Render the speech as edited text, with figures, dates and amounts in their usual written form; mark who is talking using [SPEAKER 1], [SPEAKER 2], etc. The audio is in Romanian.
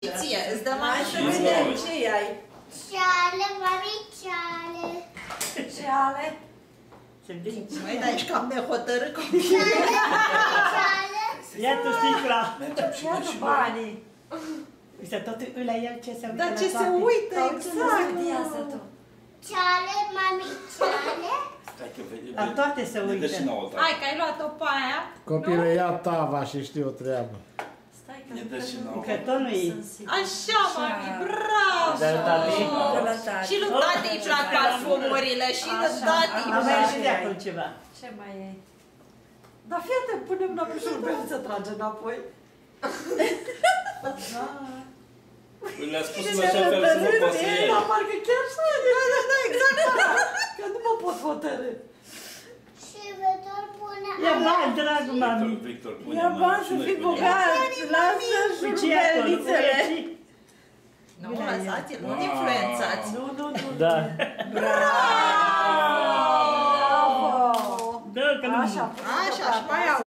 [SPEAKER 1] Ție, îți dăm mai
[SPEAKER 2] să vedem ce ai.
[SPEAKER 3] Ceale, mami, ceale.
[SPEAKER 2] Ceale.
[SPEAKER 1] Măi, dar ești cam nehotărât copil.
[SPEAKER 3] Ceale.
[SPEAKER 4] Ia tu sticla.
[SPEAKER 2] Ia tu banii.
[SPEAKER 4] Uite, tot la el ce se uită.
[SPEAKER 2] Dar ce se uită, exact.
[SPEAKER 3] Ceale, mami, ceale.
[SPEAKER 4] La toate se uită.
[SPEAKER 1] Hai, că ai luat-o pe aia.
[SPEAKER 5] Copilul ia tava și știu o treabă.
[SPEAKER 4] Că tot nu e.
[SPEAKER 1] Așa, mami, bravo! Și lui tati îi plac parfumurile, și lui tati îi
[SPEAKER 4] Am mai
[SPEAKER 1] plac.
[SPEAKER 4] și de acolo ceva.
[SPEAKER 2] Ce mai e? Dar fii atent, punem înapoi și Rubelița trage înapoi.
[SPEAKER 6] Le-a spus în așa fel să nu poți să iei.
[SPEAKER 2] Dar parcă chiar să da, exact așa. Că nu mă pot hotărâ.
[SPEAKER 3] Și Victor pune...
[SPEAKER 4] Ia bani, dragul mami.
[SPEAKER 6] Victor pune
[SPEAKER 2] Ia bani să fii bogat. Lasă și Rubelițele.
[SPEAKER 1] Nu, lăsați-l, nu influențați.
[SPEAKER 2] Nu.
[SPEAKER 4] Da.
[SPEAKER 2] Bravo!
[SPEAKER 4] Da, că nu.
[SPEAKER 2] Așa,
[SPEAKER 1] Așa, și mai au.